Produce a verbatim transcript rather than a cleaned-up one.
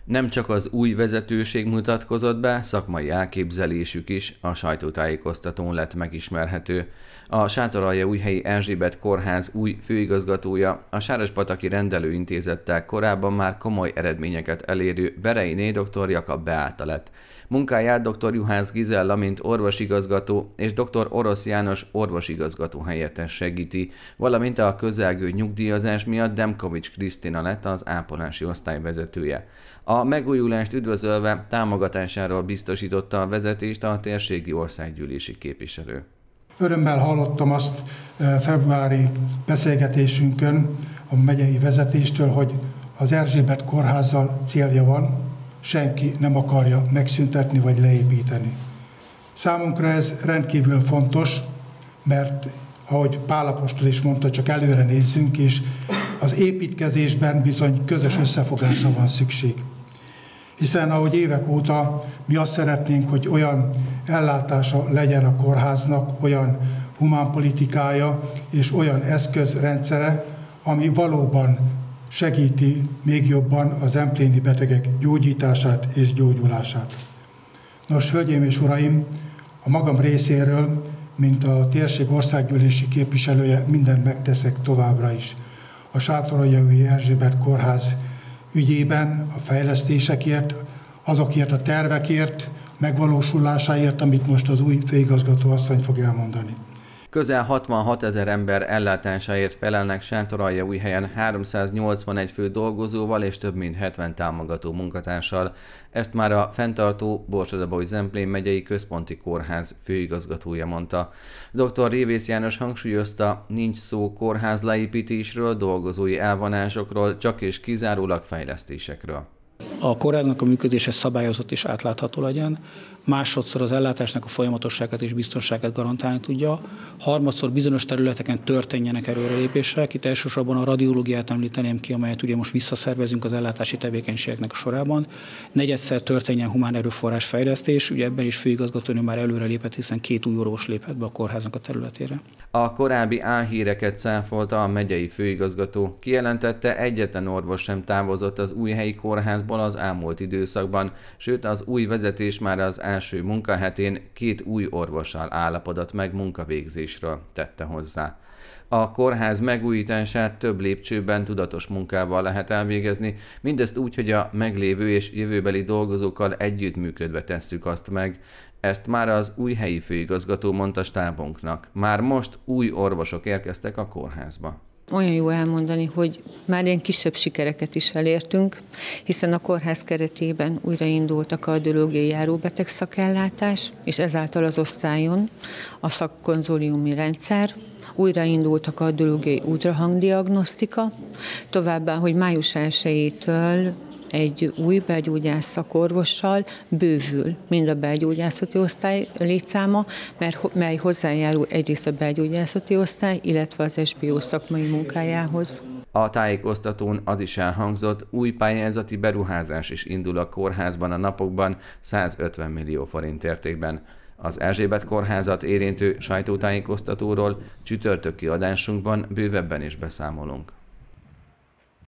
Nem csak az új vezetőség mutatkozott be, szakmai elképzelésük is a sajtótájékoztatón lett megismerhető. A Sátoraljaújhelyi Erzsébet Kórház új főigazgatója, a Sárospataki Rendelőintézettel korábban már komoly eredményeket elérő Bereiné dr. Jakab Beáta lett. Munkáját dr. Juhász Gizella, mint orvosigazgató, és dr. Orosz János orvosigazgató helyettes segíti, valamint a közelgő nyugdíjazás miatt Demkovics Krisztina lett az ápolási osztály vezetője. A megújulást üdvözölve támogatásáról biztosította a vezetést a térségi országgyűlési képviselő. Örömmel hallottam azt februári beszélgetésünkön a megyei vezetéstől, hogy az Erzsébet kórházzal célja van, senki nem akarja megszüntetni vagy leépíteni. Számunkra ez rendkívül fontos, mert ahogy Pál apostol is mondta, csak előre nézzünk, és az építkezésben bizony közös összefogásra van szükség. Hiszen ahogy évek óta mi azt szeretnénk, hogy olyan ellátása legyen a kórháznak, olyan humánpolitikája és olyan eszközrendszere, ami valóban segíti még jobban az empléni betegek gyógyítását és gyógyulását. Nos, hölgyeim és uraim, a magam részéről, mint a térség országgyűlési képviselője, mindent megteszek továbbra is. A Sátoraljaújhelyi Erzsébet Kórház ügyében, a fejlesztésekért, azokért a tervekért, megvalósulásáért, amit most az új főigazgató asszony fog elmondani. Közel hatvanhat ezer ember ellátásáért felelnek Sátoraljaújhelyen háromszáznyolcvanegy fő dolgozóval és több mint hetven támogató munkatársal. Ezt már a fenntartó Borsod-Abaúj-Zemplén megyei központi kórház főigazgatója mondta. dr. Révész János hangsúlyozta, nincs szó kórház leépítésről, dolgozói elvonásokról, csak és kizárólag fejlesztésekről. A kórháznak a működése szabályozott és átlátható legyen, másodszor az ellátásnak a folyamatosságát és biztonságát garantálni tudja, harmadszor bizonyos területeken történjenek előrelépések, itt elsősorban a radiológiát említeném ki, amelyet ugye most visszaszervezünk az ellátási tevékenységeknek a sorában, negyedszer történjen humán erőforrás fejlesztés, ugye ebben is főigazgatónő már előrelépett, hiszen két új orvos lépett be a kórháznak a területére. A korábbi álhíreket cáfolta a megyei főigazgató, kijelentette, egyetlen orvos sem távozott az újhelyi kórházból az elmúlt időszakban, sőt az új vezetés már az első munkahetén két új orvossal állapodott meg munkavégzésről, tette hozzá. A kórház megújítását több lépcsőben tudatos munkával lehet elvégezni, mindezt úgy, hogy a meglévő és jövőbeli dolgozókkal együttműködve tesszük azt meg. Ezt már az új helyi főigazgató mondta stábunknak. Már most új orvosok érkeztek a kórházba. Olyan jó elmondani, hogy már ilyen kisebb sikereket is elértünk, hiszen a kórház keretében újraindult a kardiológiai járóbeteg szakellátás, és ezáltal az osztályon a szakkonzóliumi rendszer, újraindult a kardiológiai ultrahangdiagnosztika, továbbá, hogy május elsejétől egy új belgyógyász szakorvossal bővül mind a belgyógyászati osztály létszáma, mert, mely hozzájárul egyrészt a belgyógyászati osztály, illetve az es bé o szakmai munkájához. A tájékoztatón az is elhangzott, új pályázati beruházás is indul a kórházban a napokban százötven millió forint értékben. Az Erzsébet kórházat érintő sajtótájékoztatóról csütörtöki adásunkban bővebben is beszámolunk.